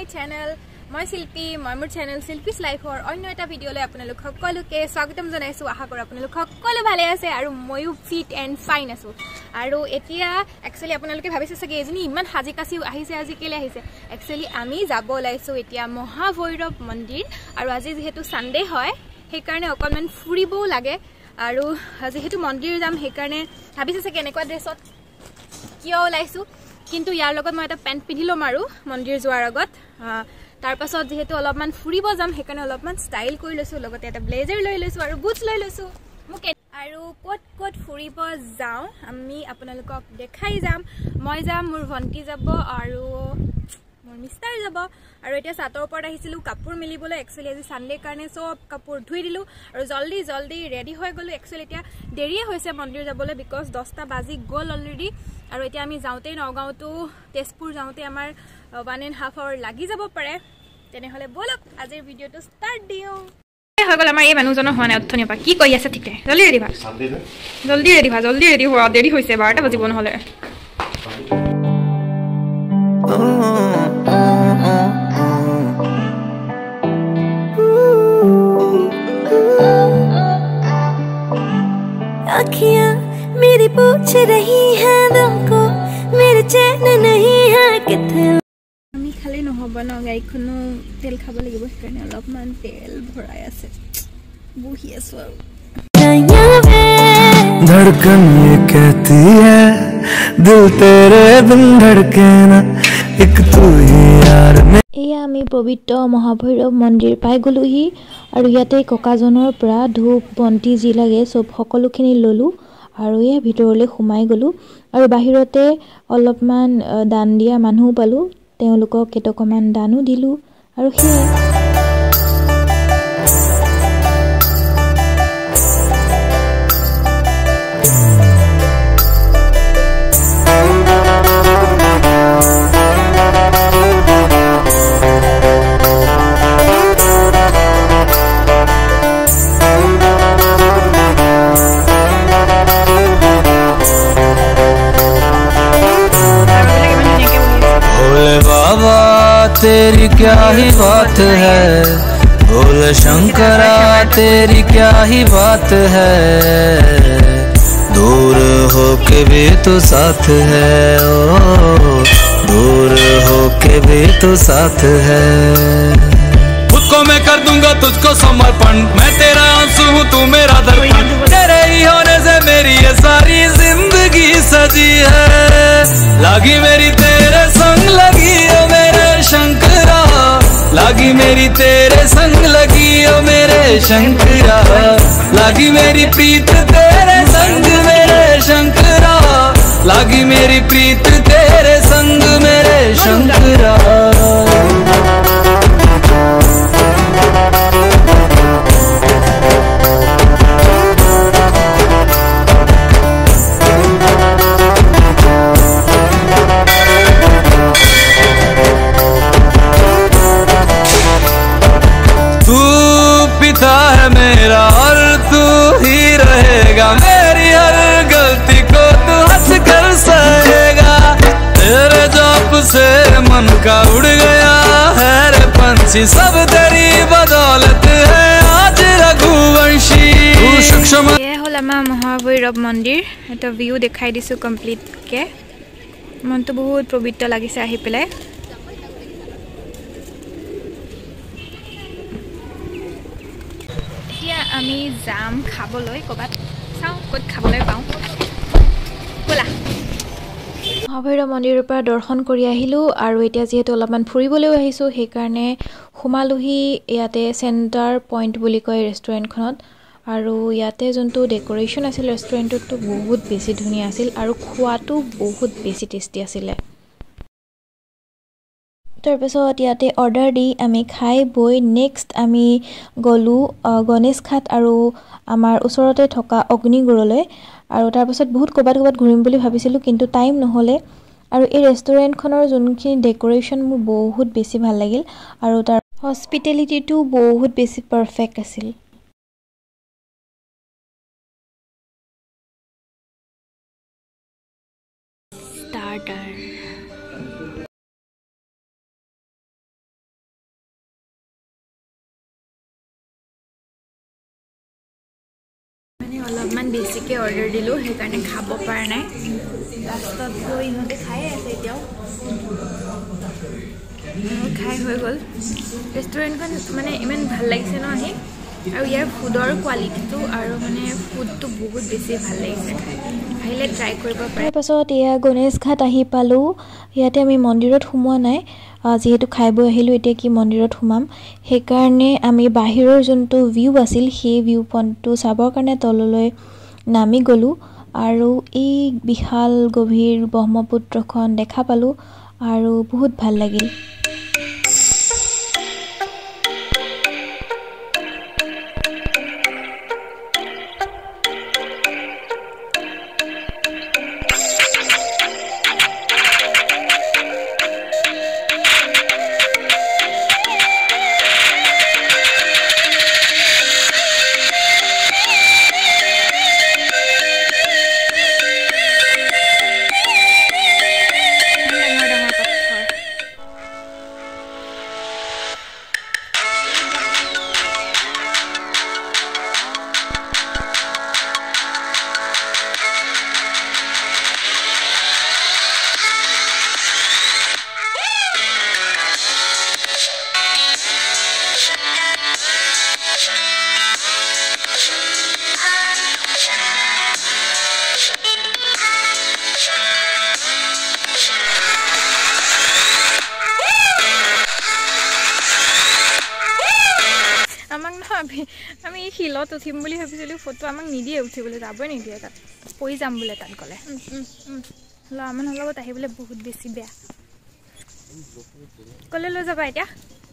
channel. মই শিল্পী মই মোৰ চ্যানেল শিল্পীস লাইফৰ অন্য এটা ভিডিঅলৈ আপোনালোক সকলোকে স্বাগতম জনাইছো আশা কৰো আপোনালোক সকলো ভালে আছে আৰু ময়ো ফিট এন্ড ফাইন আছো আৰু এতিয়া একচুয়ালি আপোনালোকে ভাবিছে চাগে এজনী ইমান হাজি কাছি আহিছে আজি কেলে আহিছে একচুয়ালি আমি যাব লাইছো এতিয়া মহাভৈৰৱ মন্দিৰ আৰু আজি যেহেতু সানডে হয় সেই কাৰণে অকমান ফুৰিবও লাগে আৰু যেহেতু মন্দিৰ যাম সেই কাৰণে ভাবিছে চাগে এনেকুৱা ড্ৰেছত কিয় লাইছো কিন্তু ইয়াৰ লগত মই এটা পেন্ট পিন্ধিলম আৰু মন্দিৰ যোৱাৰ আগত তাৰ পাছত যেহেতু অলপমান ফুৰিব যাম হেকাৰণে অলপমান ষ্টাইল কৰি লৈছো লগতে এটা ব্লেজাৰ লৈ লৈছো আৰু বুটছ লৈ লৈছো মুকে আৰু কত ফুৰিব যাও আমি আপোনালোকক দেখাই যাম মই যাম মোৰ ভন্টি যাব আৰু মোৰ মিষ্টাৰ যাব আৰু এতিয়া সাতৰ ওপৰত আহিছিলো কাপোৰ মিলিবলৈ একচুয়ালি আজি সানডে কাৰণে সব কাপোৰ ধুই দিলো আৰু জলদি ৰেডি হৈ গলো একচুয়ালি এতিয়া দেৰিয়ে হৈছে মন্দিৰ যাবলৈ বিকজ 10টা বাজি গল অলৰেডি আৰু এতিয়া আমি যাওঁতে নগাঁও টু তেজপুৰ যাওঁতে আমাৰ 1.5 আৱাৰ লাগি যাব পাৰে তেনেহলে বলক আজিৰ ভিডিওটো ষ্টাৰ্ট দিও হৈ গল আমাৰ এই মানুহজনৰ হোৱা নাই অথনিৰ পৰা কি কৈ আছে ঠিকে জলদি ৰেডি হোৱা দেৰি হৈছে 12টা বাজিব নহলে आँखियाँ मेरी पूछ रही हैं दिल को मेरे चैन नहीं है कितने আমি খালি নহব ন গাইখনো তেল খাব লাগিব কাৰণে অলপমান তেল ভৰাই আছে বহি আছো আৰু धड़कन ये कहती है दिल तेरे बिन धड़के ना एक तू ही यार में এয়া আমি পবিত্ৰ মহাভৈৰৱ মন্দিৰ পাই গলোহি আৰু ইয়াতে ককাজনৰ পৰা ধূপ বন্তি যি লাগে সব সকলোখিনি ললো আৰু এয়া ভিতৰলৈ সোমাই গলো আৰু বাহিৰতে অলপমান দান দিয়া মানুহ পালো তেওঁলোকক কেটকমান দানো দিলো আৰু সেই तेरी क्या ही बात है भोले शंकरा तेरी क्या ही बात है दूर होके भी तो साथ है ओ दूर होके भी तो साथ है खुद को मैं कर दूंगा तुझको समर्पण मैं तेरा आंसू हूँ तू मेरा दर्पण तेरे ही होने से मेरी ये सारी जिंदगी सजी है लगी मेरी तेरे संग लगी ओ मेरे शंकरा लगी मेरी तेरे संग लगी ओ मेरे शंकरा लगी मेरी प्रीत तेरे संग मेरे शंकरा लगी मेरी प्रीत तेरे संग मेरे शंकरा मेरा और तू ही रहेगा मेरी हर गलती को तू हंस कर सहेगा तेरे जाप से मन का उड़ गया है रे पंछी सब तेरी बदौलत है आज रघुवंशी तू सक्षम ये होला मा महाभैरव मंदिर এটা ভিউ দেখাই দিছো কমপ্লিট কে মনটো বহুত পবিত্ৰ লাগিছে আহি পেলাই আমি জাম খাবলৈ কবাত চাও কত খাবলৈ পাও বলা মহাভৈৰৱ মন্দিৰৰ পৰা দৰ্শন কৰি আহিলো আৰু এতিয়া যেহেতু অলপমান ফুৰিবলৈ আহিছো সেই কাৰণে সোমালোহি ইয়াতে সেন্টাৰ পইণ্ট বুলি কয় ৰেষ্টুৰেণ্টখনত আৰু ইয়াতে যোনটো ডেকোৰেশ্যন আছিল ৰেষ্টুৰেণ্টটো বহুত বেছি ধুনীয়া আছিল আৰু খোৱাটো বহুত বেছি টেষ্টি আছিল তাৰপিছত ইয়াতে অৰ্ডাৰ দি আমি খাই বৈ নেক্সট আমি গলো গণেশ ঘাট আৰু আমাৰ ওচৰতে থকা অগ্নিগড়লৈ আৰু তাৰপিছত বহুত কবাত ঘূৰিম বুলি ভাবিছিলো কিন্তু টাইম নহলে আৰু এই ৰেষ্টুৰেণ্টখনৰ যোনখিনি ডেকোৰেশ্যন মোৰ বহুত বেছি ভাল লাগিল আৰু তাৰ হস্পিটেলিটিটো বহুত বেছি পাৰফেক্ট আছিল starter অলপমান বেছিকৈ অৰ্ডাৰ দিলোঁ সেইকাৰণে খাব পৰা নাই লাষ্টত গৈ ইহঁতে খাই আছে এতিয়াও খাই হৈ গ'ল ৰেষ্টুৰেণ্টখন মানে ইমান ভাল লাগিছে ন আহি আৰু ইয়াৰ ফুডৰ কোৱালিটিটো আৰু মানে ফুডটো বহুত বেছি ভাল লাগিছে আহিলে ট্ৰাই কৰিব পাৰে তাৰপাছত এয়া গণেশ ঘাট আহি পালোঁ ইয়াতে আমি মন্দিৰত সোমোৱা নাই যিহেতু খাই বৈ আহিলোঁ এতিয়া কি মন্দিৰত সোমাম সেইকাৰণে আমি বাহিৰৰ যোনটো ভিউ আছিল সেই ভিউ পইণ্টটো চাবৰ কাৰণে তললৈ নামি গ'লোঁ আৰু এই বিশাল গভীৰ ব্ৰহ্মপুত্ৰখন দেখা পালোঁ আৰু বহুত ভাল লাগিল আমি শিলত উঠিম বুলি ভাবিছিলোঁ ফটো আমাক নিদিয়ে উঠিবলৈ যাবই নিদিয়ে তাত পৰি যাম বোলে তাত গ'লে ল'ৰা মানুহৰ লগত আহিবলৈ বহুত বেছি বেয়া ক'লৈ লৈ যাবা এতিয়া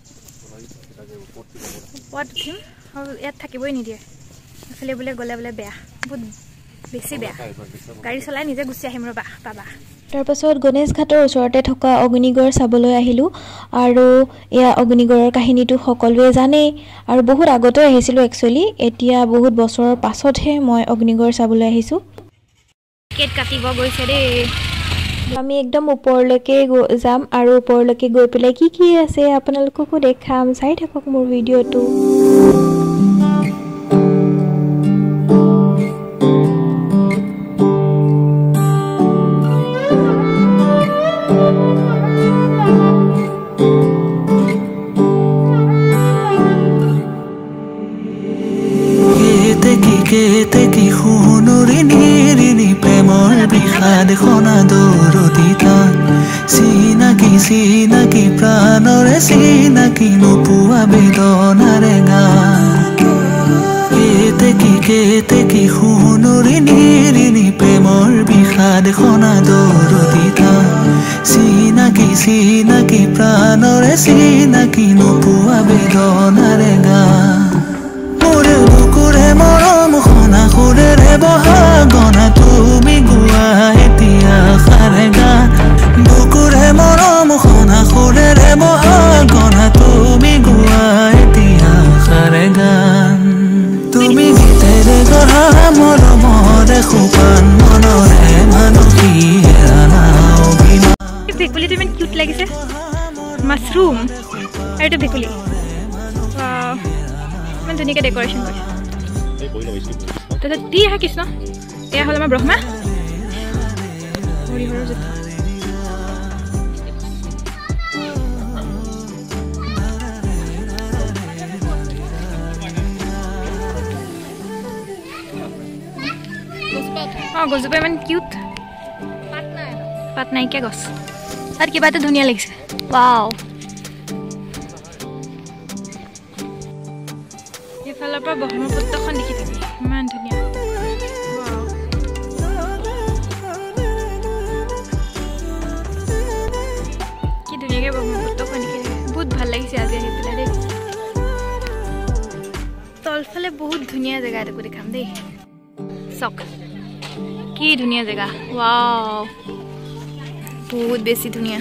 ওপৰত উঠিম আৰু ইয়াত থাকিবই নিদিয়ে এইফালে বোলে গ'লে বোলে বেয়া বহুত বেছি বেয়া গাড়ী চলাই নিজে গুচি আহিম ৰ'বা পাবা তাৰপাছত গণেশ ঘাটৰ ওচৰতে থকা অগ্নিগড় চাবলৈ আহিলোঁ আৰু এয়া অগ্নিগড়ৰ কাহিনীটো সকলোৱে জানেই আৰু বহুত আগতে আহিছিলোঁ একচুৱেলি এতিয়া বহুত বছৰৰ পাছতহে মই অগ্নিগড় চাবলৈ আহিছোঁ টিকেট কাটিব গৈছে দেই আমি একদম ওপৰলৈকে যাম আৰু ওপৰলৈকে গৈ পেলাই কি আছে আপোনালোককো দেখাম চাই থাকক মোৰ ভিডিঅ'টো কেতে কি শুনুৰি নিৰিনি প্ৰেমৰ বিষাদ খনা দৌৰতিতা চিনাকি চিনাকি প্ৰাণৰে চিনাকি নোপোৱা বেদনাৰে গান কেতে কি শুনুৰি নিৰিনি প্ৰেমৰ বিষাদ খনা দৌৰতিতা চিনাকি চিনাকি প্ৰাণৰে চিনাকি নোপোৱা বেদনাৰে গান মোৰে বুকুৰে মৰম খনা সুৰেৰে বহা গনা তুমি গোৱা এতিয়া খাৰে গান বুকুৰে মৰম খনা সুৰেৰে বহা গনা তুমি গোৱা এতিয়া খাৰে গান তুমি গীতেৰে গঢ়া মৰমৰে সোপান মনৰে মানসী হেৰানা অভিমান ভেকুলীটো ইমান কিউট লাগিছে মাছৰুম আৰু এইটো ভেকুলী ইমান ধুনীয়াকৈ ডেকৰেশ্যন কৰিছে তাৰপিছত দি আহা কৃষ্ণ এয়া হ'ল আমাৰ ব্ৰহ্মা হৰিহৰৰ যুদ্ধ অঁ গছজোপা ইমান কিউট পাত নাইকিয়া গছ তাত কিবা এটা ধুনীয়া লাগিছে ৱাও এইফালৰ পৰা ব্ৰহ্মপুত্ৰখন দেখি থাকি ইমান ধুনীয়া কি ধুনীয়াকৈ ব্ৰহ্মপুত্ৰখন দেখি থাকে বহুত ভাল লাগিছে আজি আহি পেলাই দেই তলফালে বহুত ধুনীয়া জেগা এটাকো দেখাম দেই চক কি ধুনীয়া জেগা ৱাও বহুত বেছি ধুনীয়া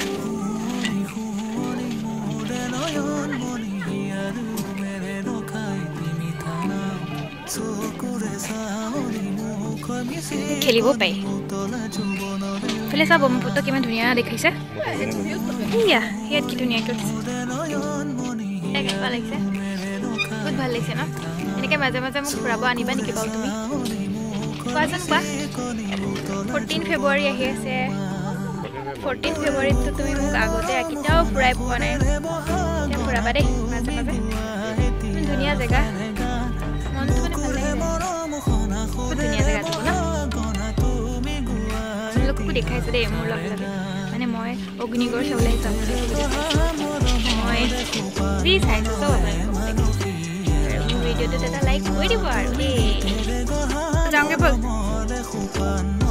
খেলিব পাৰি এইফালে চা ব্ৰহ্মপুত্ৰ কিমান ধুনীয়া দেখাইছে এয়া ইয়াত কি ধুনীয়াকৈ উঠিছে কেনেকুৱা লাগিছে বহুত ভাল লাগিছে ন এনেকৈ মাজে মাজে মোক ফুৰাব আনিবা নেকি বাৰু তুমি কোৱাচোন কোৱা 14 ফেব্ৰুৱাৰী আহি আছে 14 ফেব্ৰুৱাৰীত তুমি মোক আগতে কেতিয়াও ফুৰাই পোৱা নাই এতিয়া ফুৰাবা দেই মাজে মাজে ধুনীয়া জেগা মনটো মানে ভাল লাগে ধুনীয়া জেগাটো ন লোককো দেখাইছে দেই মোৰ লগে লগে মানে মই অগ্নিগড় চাবলৈ যাম মই যি চাইছোঁ চব ভিডিঅ'টোত এটা লাইক কৰি দিব আৰু দেই যাওঁগে ব'ল